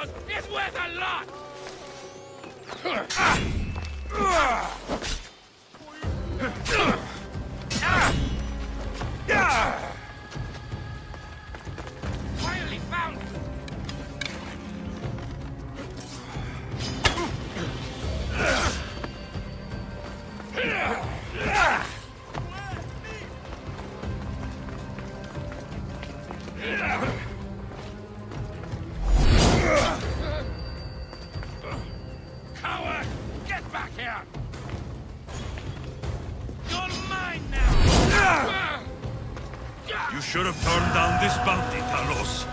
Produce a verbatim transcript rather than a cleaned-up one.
Talos is worth a lot! Finally found you! Coward! Get back here! You're mine now! You should have turned down this bounty, Talos.